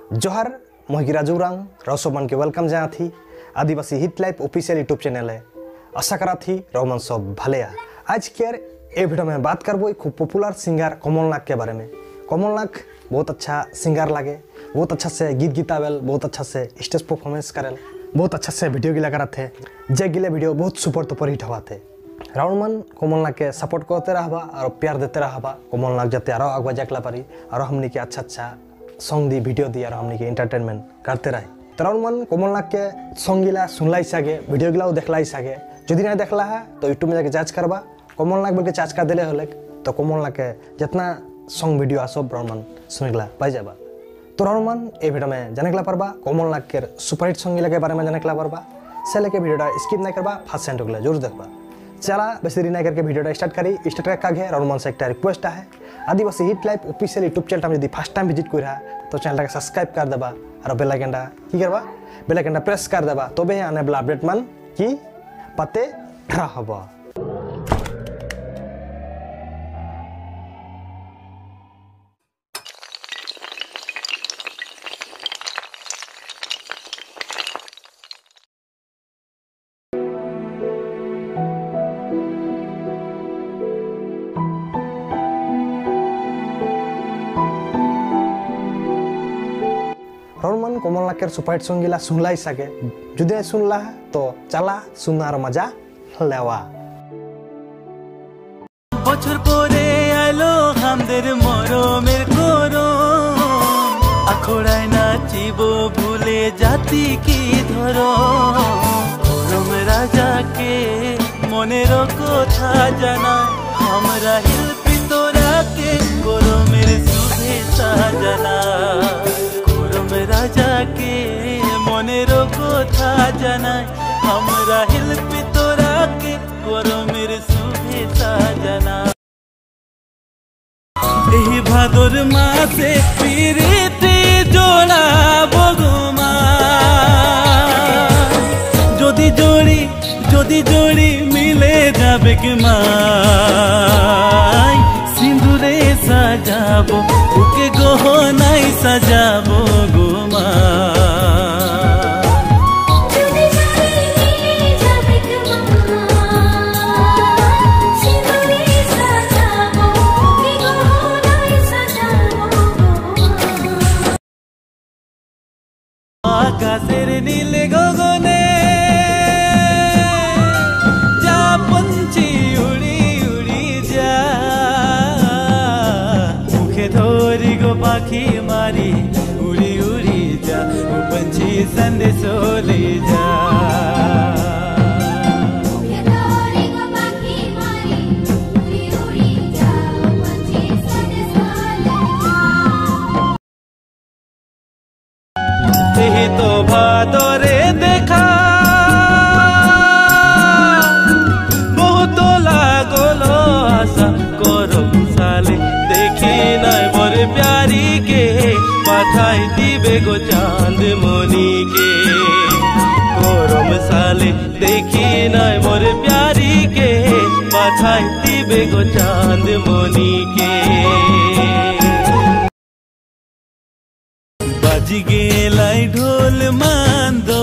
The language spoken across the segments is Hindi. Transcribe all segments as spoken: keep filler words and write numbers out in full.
जोहार मोहिगी राजूरांग रसोबन के वेलकम जहाँ थी Adivasi hit life official YouTube channel है। आशा करा थी रोमन सब भलेया। आज के ए वीडियो में बात करबो खूब पॉपुलर सिंगर कमलनाथ के बारे में। कमलनाथ बहुत अच्छा सिंगर लागे, बहुत अच्छा से गीत गीतावेल, बहुत अच्छा से स्टेज परफॉर्मेंस करेल, बहुत अच्छा से वीडियो गिला करा थे। जे गिले वीडियो बहुत सुपर टुपर हिट हुआ थे। राउंडमन कमलनाथ के सपोर्ट करते रहबा और प्यार देते रहबा। कमलनाथ जाते आरो आगवा जाकला पारी और हमनी के अच्छा अच्छा सॉन्ग दी वीडियो दी और हमनी के एंटरटेनमेंट करते रहे। तो राउंडमन कमलनाथ के सॉन्ग गिला सुनलाई सके, वीडियो गिला देखलाई सके। यदि नहीं देखला है तो यूट्यूब में जाके जांच करबा। कमलनाथ बोल के जांच कर दिले होले तो कमलनाथ के जितना सॉन्ग वीडियो आ सब राउंडमन सुनगला पाई जाबा। तो राउंडमन ए वीडियो में जानेगला परबा कमलनाथ के सुपरहिट सॉन्ग गिला के बारे में जानेगला परबा। से लेके वीडियो स्किप नहीं करबा, फर्स्ट सेंड होगला जरूर देखबा। चला बेसी देरी नहीं करके वीडियो स्टार्ट करी। स्टार्ट करके आगे राउंडमन से एक रिक्वेस्ट है, Adivasi hit life official YouTube channel यदि फर्स्ट टाइम विजिट कर तो चैनल के सब्सक्राइब कर देबा और बेल आइकन की करबा बेल आइकन प्रेस कर देबा तबे आने वाला अपडेट मन की पते रहबा। राउंडमन कमलनाथ के सुपरहिट सॉन्ग गिला सुनलाई सके। यदि नहीं सुनला तो चला सुनार मजा लेवा। বছর পরে আলো আমাদের মরমের করম, আখড়ায় নাচিব ভুলে জাতি কি ধরো। করম রাজাকে মনের কথা জানায়, আমরা শিল্পী তোরাকে করমের শুভেচ্ছা জানায়। राजा के मनेर कथा जानाय, हमरा हिल्पी तोरा के करमेर शुभेच्छा जानाय। एही भादर मासे प्रीति जोड़ाबो गो मा, जदि जोड़ी जदि जोड़ी मिले जाबे के माय। सिंदूरे सजाबो ओके गहनाय सजाबो गो मा। आकाशेर नील गगने जा पंछी उड़ी उड़ी जा, मुखे धोरी गो पाखी मारी उड़ी उड़ी जा, वो पंछी संदेश ले जा। तो भादरे देखा बहुत लागलो आशा, करम साले देखी নাই मोर प्यारी के, पाठाई दिबे गो चांद मनी के। करम साले देखी নাই मोर प्यारी के, पाठाई दिबे गो चांद मनी के। बाजी गेलाई ढोल मांदो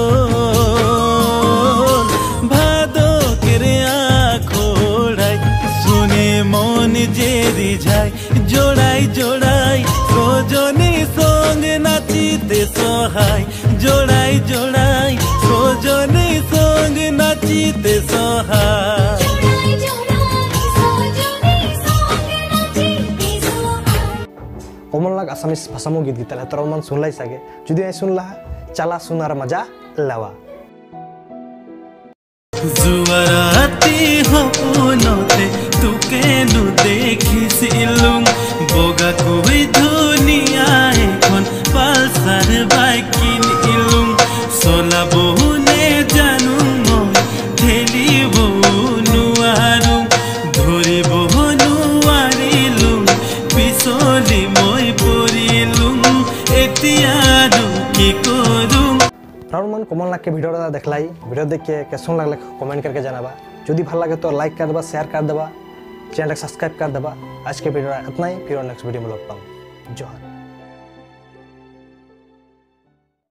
भादो केरे आखोड़ाई, सुने मन जे रिझाई जोड़ाई जोड़ाई सोजनी संग नाचिते सोहाई। जोड़ाई जोड़ाई सोजनी संग नाचिते सोहाई। कमलनाथ आसामीस भाषा में गीत गीता है तो राउंडमन सुनलाई सके। यदि नहीं सुनला चला सुनार मजा लेवा। जुआराती सपनते तुके नु देखिसिलुं, बगा कोई दुनिया एखन पालसार बाइक किनिलुं। चलाबो ने जानू मैं ठेलिबो नुवारुं, धरिबो नुवारिलुं पिछली मैं परिलुं, एतियानु कि करूं। राउंडमन कमलनाथ के वीडियो देखलाई, वीडियो देख के कैसा लगले कमेंट करके जानाबा। यदि भल लगे तो लाइक कर देबा, शेयर कर देबा, चैनल सब्सक्राइब कर देबा। आज के वीडियो इतना ही, फिर नेक्स्ट वीडियो में लोग पाऊँ। जोहार।